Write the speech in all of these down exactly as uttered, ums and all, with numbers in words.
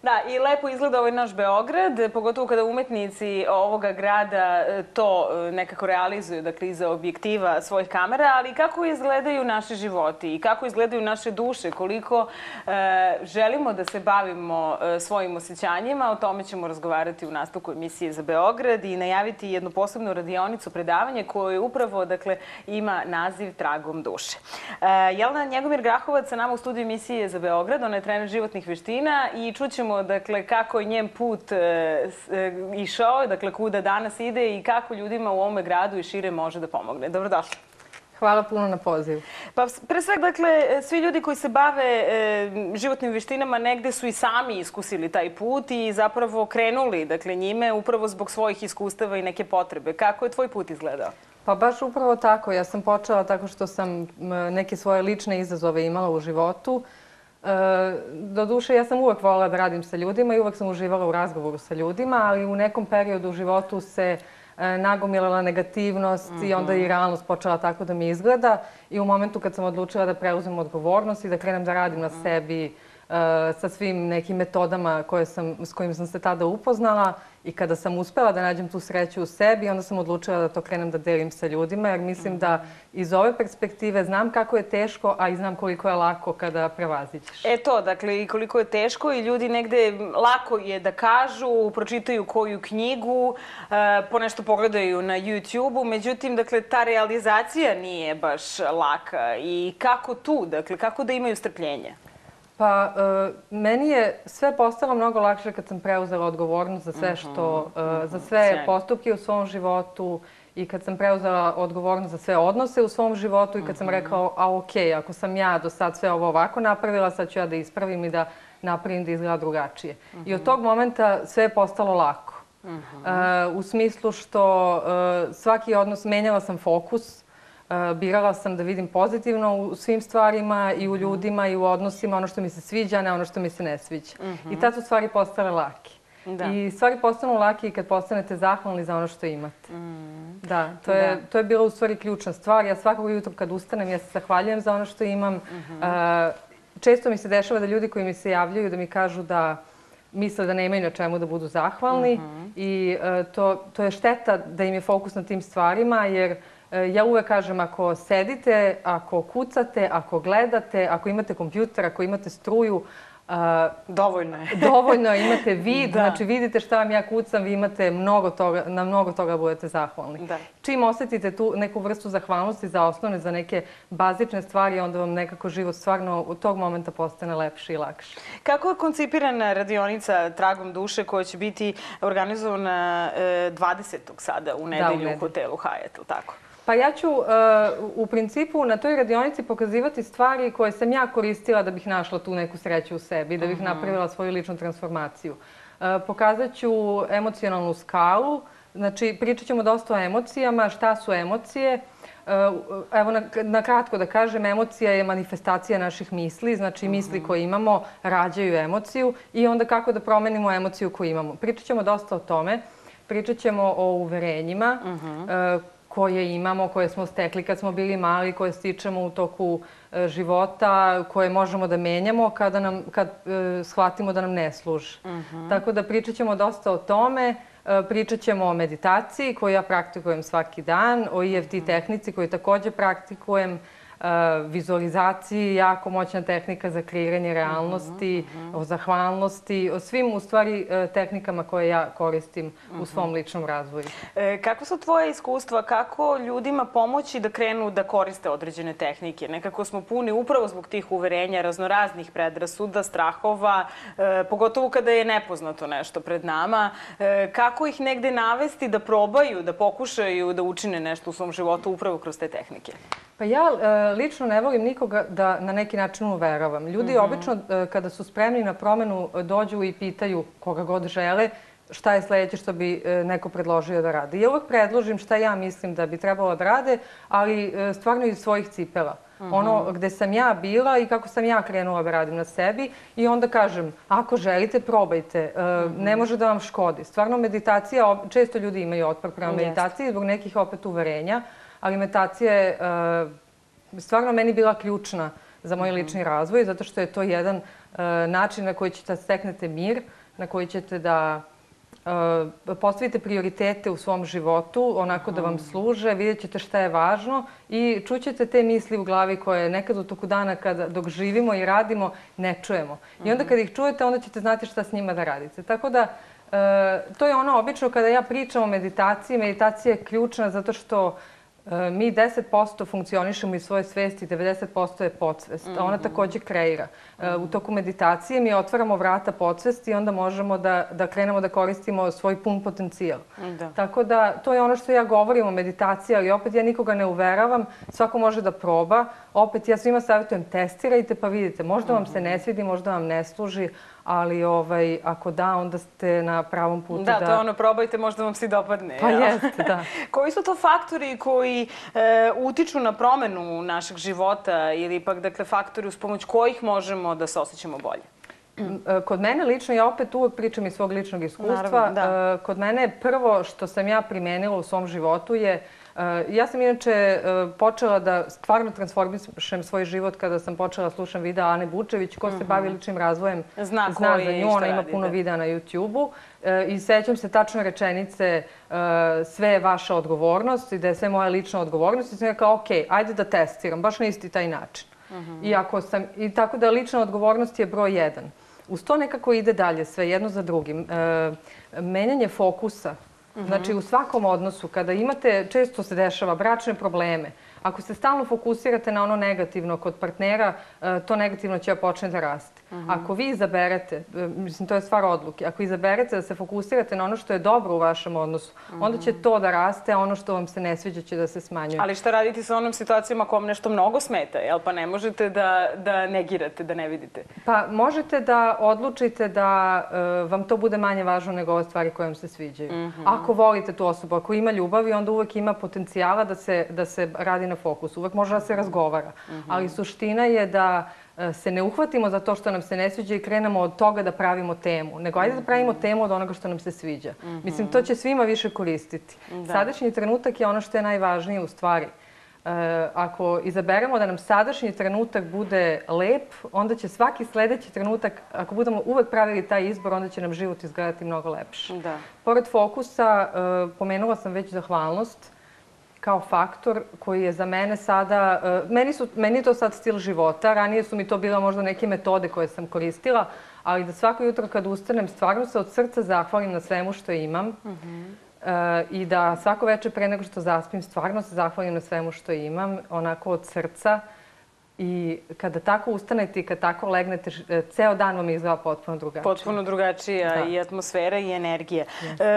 Da, i lepo izgleda ovaj naš Beograd, pogotovo kada umetnici ovoga grada to nekako realizuju, dakle, iza objektiva svojih kamera, ali kako izgledaju naši životi i kako izgledaju naše duše, koliko e, želimo da se bavimo e, svojim osjećanjima, o tome ćemo razgovarati u nastavku emisije za Beograd i najaviti jednu posebnu radionicu, predavanje koje upravo, dakle, ima naziv Tragom duše. E, Jelena Njegomir Grahovac sa nama u studiju emisije za Beograd, ona je trener životnih veština i čućemo, dakle, kako je njen put e, e, išao, dakle, kuda danas ide i kako ljudima u ovome gradu i šire može da pomogne. Dobrodošli. Hvala puno na pozivu. Pa, pre svega, dakle, svi ljudi koji se bave e, životnim veštinama negde su i sami iskusili taj put i zapravo krenuli, dakle, njime upravo zbog svojih iskustava i neke potrebe. Kako je tvoj put izgledao? Pa baš upravo tako. Ja sam počela tako što sam neke svoje lične izazove imala u životu. Doduše, ja sam uvek voljela da radim sa ljudima i uvek sam uživala u razgovoru sa ljudima, ali u nekom periodu u životu se nagomilala negativnost i onda i realnost počela tako da mi izgleda. I u momentu kad sam odlučila da preuzem odgovornost i da krenem da radim na sebi sa svim nekim metodama koje sam, s kojim sam se tada upoznala i kada sam uspela da nađem tu sreću u sebi, onda sam odlučila da to krenem da delim sa ljudima, jer mislim da iz ove perspektive znam kako je teško, a i znam koliko je lako kada prevaziđeš. E to, dakle, i koliko je teško i ljudi negde lako je da kažu, pročitaju koju knjigu, ponešto pogledaju na YouTube-u, međutim, dakle, ta realizacija nije baš laka. I kako tu, dakle, kako da imaju strpljenje? Pa, meni je sve postalo mnogo lakše kad sam preuzela odgovornost za sve što, za sve postupke u svom životu i kad sam preuzela odgovornost za sve odnose u svom životu i kad sam rekla, a okej, ako sam ja do sad sve ovo ovako napravila, sad ću ja da ispravim i da napravim da izgleda drugačije. I od tog momenta sve je postalo lako. U smislu što svaki odnos, menjala sam fokus, birala sam da vidim pozitivno u svim stvarima i u ljudima i u odnosima, ono što mi se sviđa, a ne ono što mi se ne sviđa. I tad su stvari postale lake. I stvari postanu lake i kad postanete zahvalni za ono što imate. Da, to je bila u stvari ključna stvar. Ja svakog jutra kad ustanem, ja se zahvaljujem za ono što imam. Često mi se dešava da ljudi koji mi se javljaju da mi kažu da misle da nemaju na čemu da budu zahvalni i to je šteta da im je fokus na tim stvarima, jer ja uvek kažem, ako sedite, ako kucate, ako gledate, ako imate kompjuter, ako imate struju, dovoljno je. Dovoljno je, imate vid, znači vidite šta vam ja kucam, vi imate mnogo toga, na mnogo toga budete zahvalni. Čim osetite tu neku vrstu zahvalnosti za osnovne, za neke bazične stvari, onda vam nekako život stvarno u tog momenta postane lepši i lakši. Kako je koncipirana radionica Tragom duše koja će biti organizovana dvadesetog sada u nedelju u hotelu Hyatt, ili tako? Pa ja ću u principu na toj radionici pokazivati stvari koje sam ja koristila da bih našla tu neku sreću u sebi, da bih napravila svoju ličnu transformaciju. Pokazat ću emocionalnu skalu, znači pričat ćemo dosta o emocijama, šta su emocije. Evo, na kratko da kažem, emocija je manifestacija naših misli, znači misli koje imamo rađaju emociju i onda kako da promenimo emociju koju imamo. Pričat ćemo dosta o tome, pričat ćemo o uverenjima, koje imamo, koje smo stekli kad smo bili mali, koje stičemo u toku života, koje možemo da menjamo kad shvatimo da nam ne služe. Tako da pričat ćemo dosta o tome, pričat ćemo o meditaciji koju ja praktikujem svaki dan, o E F T tehnici koju također praktikujem, vizualizaciji, jako moćna tehnika za kreiranje realnosti, o zahvalnosti, o svim u stvari tehnikama koje ja koristim u svom ličnom razvoju. Kako su tvoje iskustva, kako ljudima pomoći da krenu da koriste određene tehnike? Nekako smo puni upravo zbog tih uverenja, raznoraznih predrasuda, strahova, pogotovo kada je nepoznato nešto pred nama. Kako ih negde navesti da probaju, da pokušaju da učine nešto u svom životu upravo kroz te tehnike? Pa ja lično ne volim nikoga da na neki način uveravam. Ljudi obično kada su spremni na promenu dođu i pitaju koga god žele šta je sledeće što bi neko predložio da radi. Ja uvek predložim šta ja mislim da bi trebalo da rade, ali stvarno iz svojih cipela. Ono gde sam ja bila i kako sam ja krenula da radim na sebi i onda kažem, ako želite, probajte. Ne može da vam škodi. Stvarno meditacija, često ljudi imaju otpor prema meditaciji zbog nekih opet uverenja, ali meditacija je stvarno meni bila ključna za moj lični razvoj, zato što je to jedan način na koji ćete da steknete mir, na koji ćete da postavite prioritete u svom životu, onako da vam služe, vidjet ćete šta je važno i čućete te misli u glavi koje nekad u toku dana dok živimo i radimo ne čujemo. I onda kad ih čujete, onda ćete znati šta s njima da radite. Tako da, to je ono obično kada ja pričam o meditaciji. Meditacija je ključna zato što mi deset posto funkcionišemo iz svoje svesti, devedeset posto je podsvest, a ona takođe kreira. U toku meditacije mi otvaramo vrata podsvesti i onda možemo da krenemo da koristimo svoj pun potencijal. Tako da, to je ono što ja govorim o meditaciji, ali opet ja nikoga ne uveravam, svako može da proba. Opet, ja svima savjetujem, testirajte pa vidite, možda vam se ne svidi, možda vam ne služi, ali ako da, onda ste na pravom putu da... Da, to je ono, probajte, možda vam se dopadne. Pa jeste, da. Koji su to faktori koji utiču na promenu našeg života ili ipak, dakle, faktori uz pomoć kojih možemo da se osjećamo bolje? Kod mene lično, ja opet uvek pričam iz svog ličnog iskustva, kod mene prvo što sam ja primenila u svom životu je, ja sam inače počela da stvarno transformišem svoj život kada sam počela da slušam videa Ane Bučević, ko se bavi ličnim razvojem, zna za nju, ona ima puno videa na YouTube-u. I sećam se tačno rečenice sve je vaša odgovornost i da je sve moja lična odgovornost. I sam rekao, ok, ajde da testiram, baš na isti taj način. I tako da lična odgovornost je broj jedan. Uz to nekako ide dalje, sve jedno za drugim. Menjanje fokusa. Znači, u svakom odnosu, kada imate, često se dešava, bračne probleme, ako se stalno fokusirate na ono negativno kod partnera, to negativno će počne da raste. Ako vi izaberete, mislim, to je stvar odluke, ako izaberete da se fokusirate na ono što je dobro u vašem odnosu, onda će to da raste, a ono što vam se ne sviđa će da se smanjuje. Ali šta raditi sa onom situacijom ako vam nešto mnogo smeta, jel? Pa ne možete da negirate, da ne vidite. Pa možete da odlučite da vam to bude manje važno nego ove stvari koje vam se sviđaju. Ako volite tu osobu, ako ima ljubavi, onda uvek ima potencijala da se radi na fokusu. Uvek može da se razgovara. Ali suština je da se ne uhvatimo za to što nam se ne sviđa i krenemo od toga da pravimo temu. Nego ajde da pravimo temu od onoga što nam se sviđa. Mislim, to će svima više koristiti. Sadašnji trenutak je ono što je najvažnije u stvari. Ako izaberemo da nam sadašnji trenutak bude lep, onda će svaki sledeći trenutak, ako budemo uvek pravili taj izbor, onda će nam život izgledati mnogo lepše. Pored fokusa, pomenula sam već zahvalnost kao faktor koji je za mene sada... Meni je to sad stil života. Ranije su mi to bila možda neke metode koje sam koristila, ali da svako jutro kad ustanem stvarno se od srca zahvalim na svemu što imam i da svako večer pre nego što zaspim stvarno se zahvalim na svemu što imam, onako od srca. I kada tako ustanete i kada tako legnete, ceo dan vam izgleda potpuno drugačije. Potpuno drugačija i atmosfera i energija.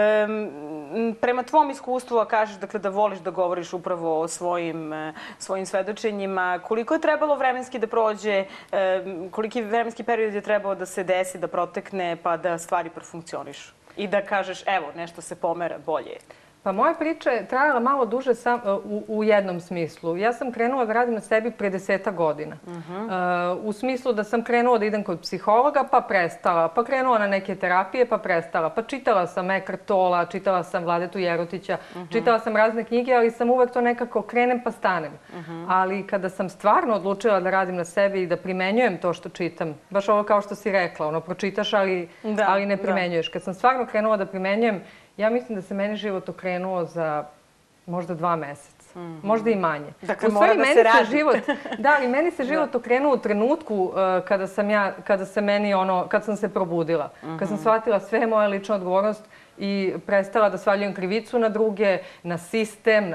Prema tvom iskustvu, a kažeš da voliš da govoriš upravo o svojim svedočenjima, koliko je trebalo vremenski da prođe, koliki vremenski period je trebao da se desi, da protekne, pa da stvari profunkcionišu? I da kažeš, evo, nešto se pomera bolje. Pa moja priča je trajala malo duže u jednom smislu. Ja sam krenula da radim na sebi pre deseta godina. U smislu da sam krenula da idem kod psihologa, pa prestala. Pa krenula na neke terapije, pa prestala. Pa čitala sam Eckhart Tolla, čitala sam Vladetu Jerotića, čitala sam razne knjige, ali sam uvek to nekako krenem pa stanem. Ali kada sam stvarno odlučila da radim na sebi i da primenjujem to što čitam, baš ovo kao što si rekla, ono, pročitaš, ali ne primenjuješ. Kad sam stvarno krenula da primenjujem, ja mislim da se meni život okrenuo za možda dva meseca. Možda i manje. Dakle, mora da se radi. Da, ali meni se život okrenuo u trenutku kada sam ja, kada se meni ono, kad sam se probudila. Kad sam shvatila sve moje lična odgovornost i prestala da svaljujem krivicu na druge, na sistem,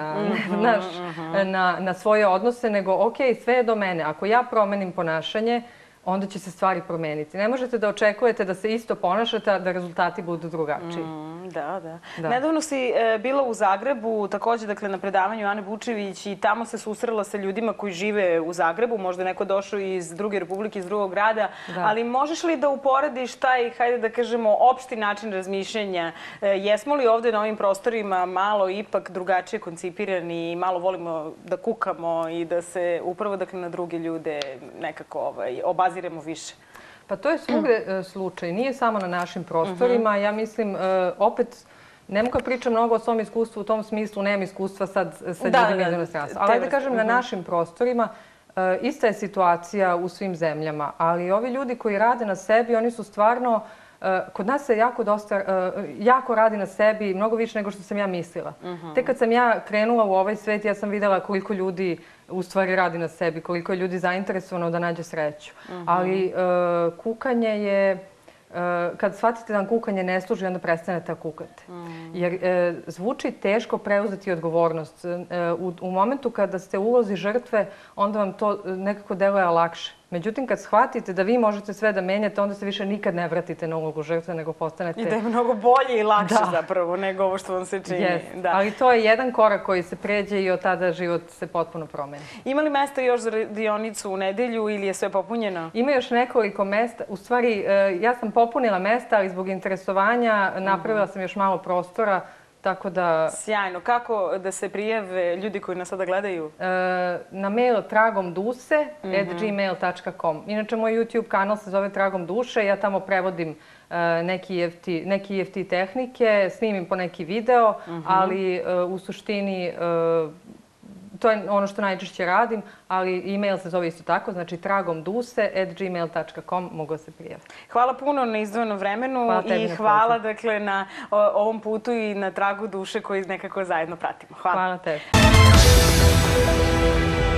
na svoje odnose, nego ok, sve je do mene. Ako ja promenim ponašanje, onda će se stvari promeniti. Ne možete da očekujete da se isto ponašate, a da rezultati budu drugačiji. Da, da. Nedavno si bila u Zagrebu, takođe dakle na predavanju Ane Bučević i tamo se susrela sa ljudima koji žive u Zagrebu, možda neko došao iz druge republike, iz drugog grada, ali možeš li da uporediš taj, hajde da kažemo, opšti način razmišljanja? Jesmo li ovde na ovim prostorima malo ipak drugačije koncipirani i malo volimo da kukamo i da se upravo dakle na druge ljude nekako obaziremo više? Pa to je svugde slučaj. Nije samo na našim prostorima. Ja mislim, opet, ne mogu da pričam mnogo o svom iskustvu u tom smislu, nemam iskustva sad sa ljudima iz inostranstva. Ali da kažem, na našim prostorima ista je situacija u svim zemljama, ali ovi ljudi koji rade na sebi, oni su stvarno, kod nas se jako dosta, jako radi na sebi, mnogo više nego što sam ja mislila. Tek kad sam ja krenula u ovaj svet, ja sam videla koliko ljudi u stvari radi na sebi, koliko je ljudi zainteresovano da nađe sreću. Ali kukanje je, kad shvatite da vam kukanje ne služi, onda prestanete da kukate. Jer zvuči teško preuzeti odgovornost. U momentu kada ste u ulozi žrtve, onda vam to nekako deluje lakše. Međutim, kad shvatite da vi možete sve da menjate, onda se više nikad ne vratite na ulogu žrtve, nego postanete... I da je mnogo bolje i lakše zapravo nego ovo što vam se čini. Ali to je jedan korak koji se pređe i od tada život se potpuno promeni. Ima li mesta još za radionicu u nedelju ili je sve popunjeno? Ima još nekoliko mesta. U stvari, ja sam popunila mesta, ali zbog interesovanja napravila sam još malo prostora. Tako da... Sjajno. Kako da se prijave ljudi koji nas sada gledaju? Na mail tragom duse at gmail tačka com. Inače, moj YouTube kanal se zove Tragom duše. Ja tamo prevodim neke E F T tehnike, snimim po neki video, ali u suštini to je ono što najčešće radim, ali e-mail se zove isto tako, znači tragom duse at gmail tačka com, mogu se prijaviti. Hvala puno na izdvojenom vremenu i hvala dakle na ovom putu i na tragu duše koji nekako zajedno pratimo. Hvala. Hvala tebi.